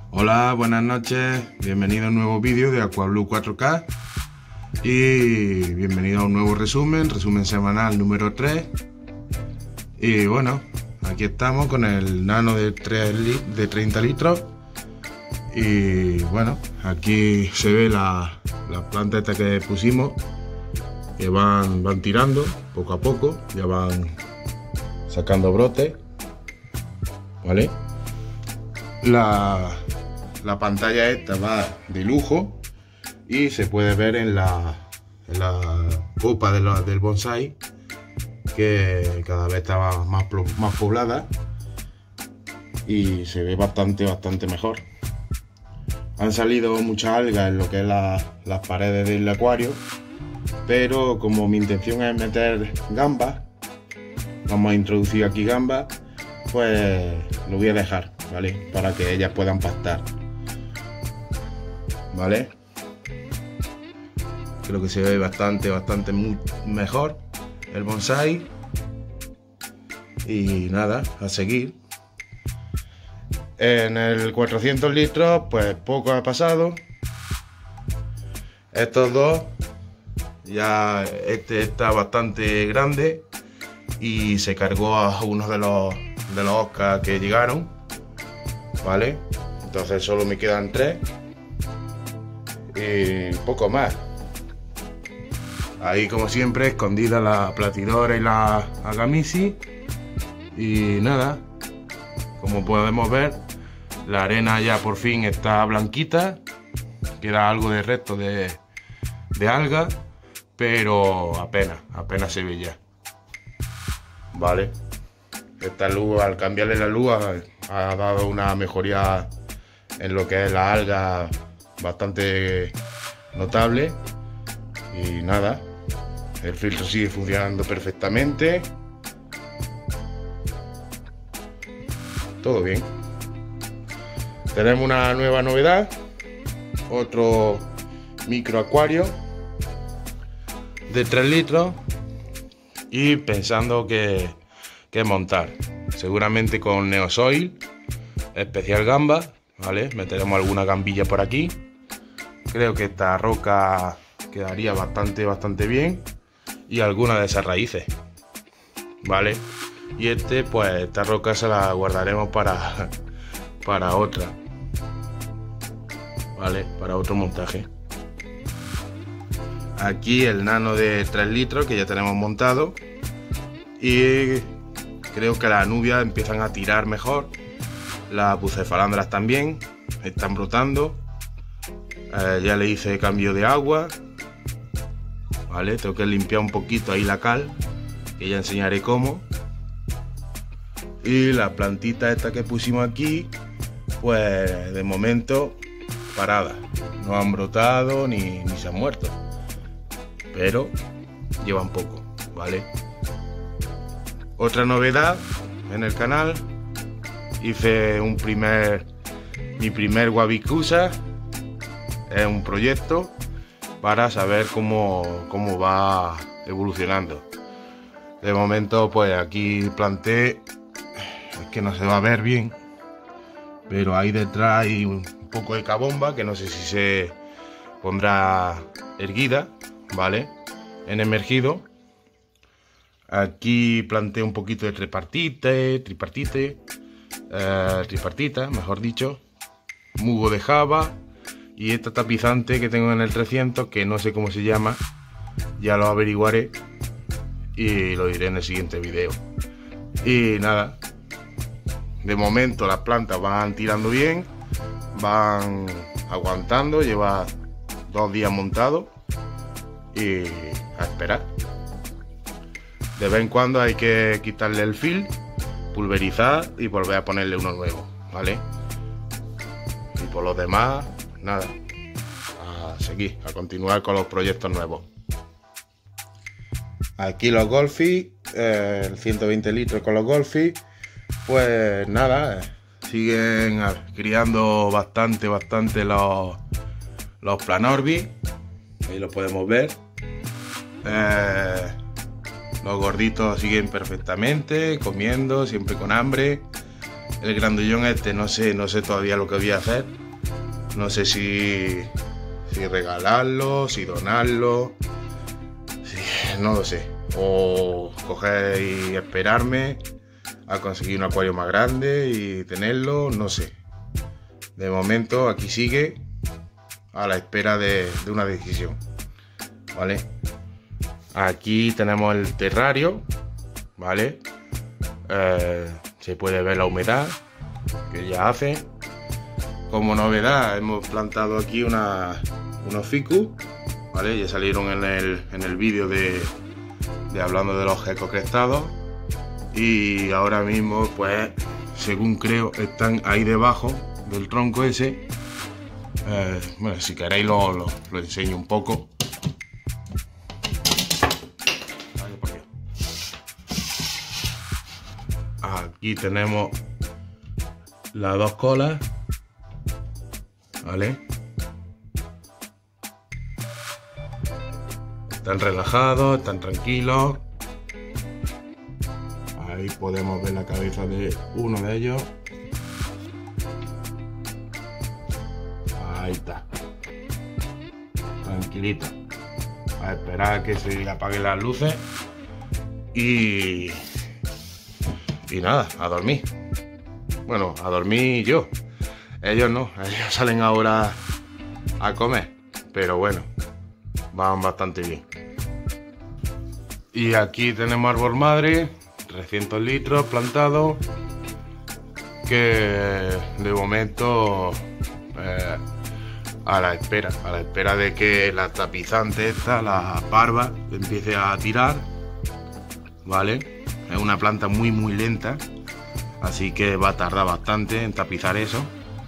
Hola, buenas noches, bienvenido a un nuevo vídeo de Aquablue 4K y bienvenido a un nuevo resumen semanal número 3. Y bueno, aquí estamos con el nano de 30 litros y bueno, aquí se ve la planta esta que pusimos, que van tirando poco a poco, ya van sacando brotes, ¿vale? La pantalla esta va de lujo y se puede ver en la copa del bonsai que cada vez está más poblada y se ve bastante mejor. Han salido muchas algas en lo que es las paredes del acuario, pero como mi intención es meter gambas, vamos a introducir aquí gambas, pues lo voy a dejar, ¿vale? Para que ellas puedan pastar, ¿vale? Creo que se ve bastante mejor el bonsai. Y nada, a seguir. En el 400 litros, pues poco ha pasado. Estos dos, ya este está bastante grande y se cargó a uno de los Oscar que llegaron, ¿vale? Entonces solo me quedan 3 y poco más. Ahí, como siempre, escondida la platidora y la agamisi. Y nada, como podemos ver, la arena ya por fin está blanquita. Queda algo de resto de alga, pero apenas se ve ya, ¿vale? Esta luz, al cambiarle la luz, ha dado una mejoría en lo que es la alga bastante notable. Y nada, el filtro sigue funcionando perfectamente. Todo bien. Tenemos una nueva novedad, otro micro acuario de 3 litros y pensando que montar, seguramente con Neosoil especial gamba, ¿vale? Meteremos alguna gambilla por aquí. Creo que esta roca quedaría bastante bien, y alguna de esas raíces, ¿vale? Y pues esta roca se la guardaremos para otra, ¿vale? Para otro montaje. Aquí el nano de 3 litros que ya tenemos montado, y creo que las anubias empiezan a tirar mejor. Las bucefalandras también están brotando. Ya le hice cambio de agua, ¿vale? Tengo que limpiar un poquito ahí la cal, que ya enseñaré cómo. Y la plantita esta que pusimos aquí, pues de momento parada, no han brotado ni se han muerto, pero llevan poco, ¿vale? Otra novedad en el canal, hice mi primer Wabicusa. Es un proyecto para saber cómo va evolucionando. De momento, pues aquí planté, es que no se va a ver bien, pero ahí detrás hay un poco de cabomba que no sé si se pondrá erguida, ¿vale? En emergido. Aquí planté un poquito de tripartita, mejor dicho, musgo de java y esta tapizante que tengo en el 300, que no sé cómo se llama, ya lo averiguaré y lo diré en el siguiente video. Y nada, de momento las plantas van tirando bien, van aguantando, lleva 2 días montado y a esperar. De vez en cuando hay que quitarle el fil, pulverizar y volver a ponerle uno nuevo, ¿vale? Y por lo demás, nada, a seguir, a continuar con los proyectos nuevos. Aquí los Golfis, el 120 litros con los Golfis, pues nada, siguen criando bastante los Planorbis, ahí lo podemos ver. Los gorditos siguen perfectamente, comiendo, siempre con hambre. el grandullón este no sé todavía lo que voy a hacer. No sé si regalarlo, si donarlo, no lo sé. O coger y esperarme a conseguir un acuario más grande y tenerlo, no sé. De momento aquí sigue a la espera de una decisión, ¿vale? Aquí tenemos el terrario, ¿vale? Se puede ver la humedad que ya hace. Como novedad hemos plantado aquí unos ficus, ¿vale? Ya salieron en el vídeo de hablando de los gecos crestados. Y ahora mismo, pues, según creo, están ahí debajo del tronco ese. Bueno, si queréis lo enseño un poco. Aquí tenemos las dos colas, ¿vale? Están relajados, están tranquilos. Ahí podemos ver la cabeza de uno de ellos. Ahí está. Tranquilito. A esperar a que se apaguen las luces. Y nada, a dormir. Bueno, a dormir yo. Ellos no, ellos salen ahora a comer. Pero bueno, van bastante bien. Y aquí tenemos árbol madre, 300 litros plantado, que de momento a la espera de que la tapizante esta, la parva, empiece a tirar, ¿vale? Es una planta muy lenta, así que va a tardar bastante en tapizar eso.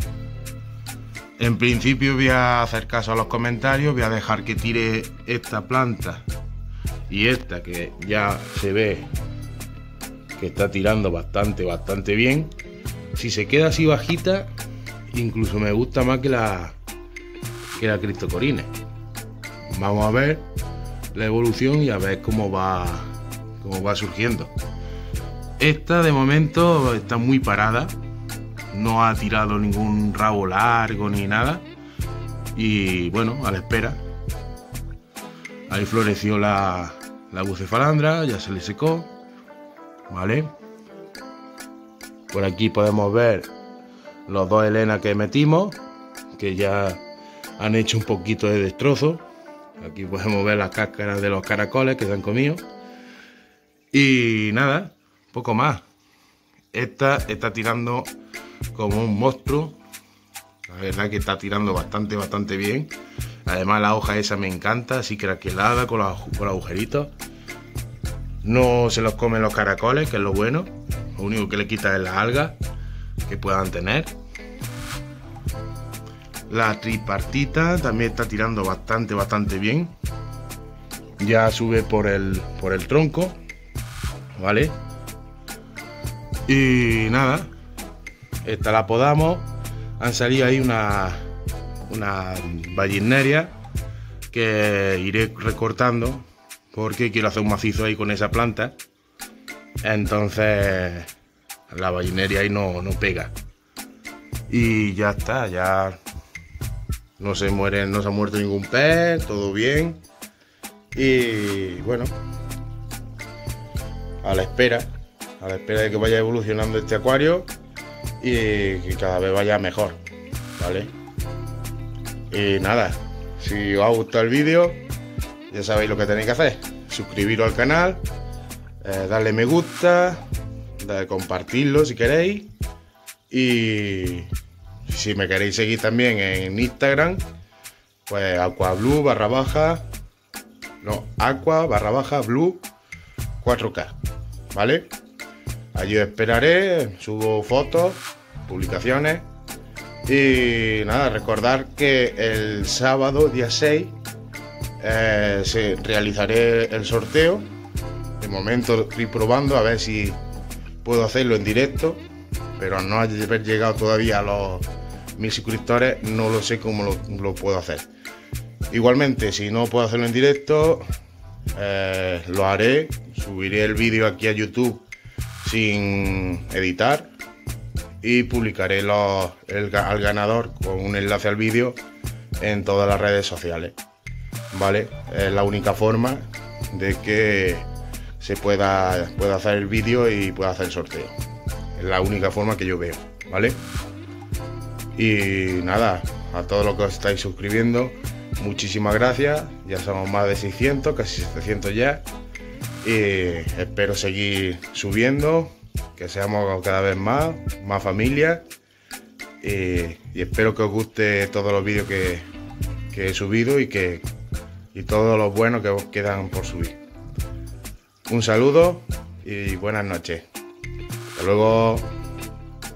En principio voy a hacer caso a los comentarios, voy a dejar que tire esta planta y esta que ya se ve que está tirando bastante bien. Si se queda así bajita, incluso me gusta más que la Cristocorine. Vamos a ver la evolución y a ver cómo va surgiendo. Esta de momento está muy parada, no ha tirado ningún rabo largo ni nada, y bueno, a la espera. Ahí floreció la bucefalandra, ya se le secó, ¿vale? Por aquí podemos ver los dos helenas que metimos, que ya han hecho un poquito de destrozo. Aquí podemos ver las cáscaras de los caracoles que se han comido. Y nada, poco más. Esta está tirando como un monstruo. La verdad que está tirando bastante bien. Además la hoja esa me encanta, así craquelada con los agujeritos. No se los comen los caracoles, que es lo bueno. Lo único que le quita es las algas que puedan tener. La tripartita también está tirando bastante bien. Ya sube por el tronco, ¿vale? Y nada, esta la podamos. Han salido ahí una ballineria que iré recortando porque quiero hacer un macizo ahí con esa planta. Entonces la ballineria ahí no pega. Y ya está, ya no se ha muerto ningún pez, todo bien. Y bueno, a la espera de que vaya evolucionando este acuario y que cada vez vaya mejor, ¿vale? Y nada, si os ha gustado el vídeo, ya sabéis lo que tenéis que hacer: suscribiros al canal, darle me gusta, compartirlo si queréis, y si me queréis seguir también en Instagram, pues aqua_blue 4K, ¿vale? Allí os esperaré, subo fotos, publicaciones. Y nada, recordar que el sábado día 6 realizaré el sorteo. De momento estoy probando a ver si puedo hacerlo en directo, pero no haber llegado todavía a los 1000 suscriptores, no lo sé cómo lo puedo hacer. Igualmente, si no puedo hacerlo en directo, lo haré, subiré el vídeo aquí a YouTube sin editar y publicaré al ganador con un enlace al vídeo en todas las redes sociales, ¿vale? Es la única forma de que se pueda hacer el vídeo y pueda hacer el sorteo. Es la única forma que yo veo, ¿vale? Y nada, a todos los que os estáis suscribiendo, muchísimas gracias. Ya somos más de 600, casi 700 ya. Y espero seguir subiendo, que seamos cada vez más familia. Y espero que os guste todos los vídeos que he subido y todos los buenos que os quedan por subir. Un saludo y buenas noches. Hasta luego.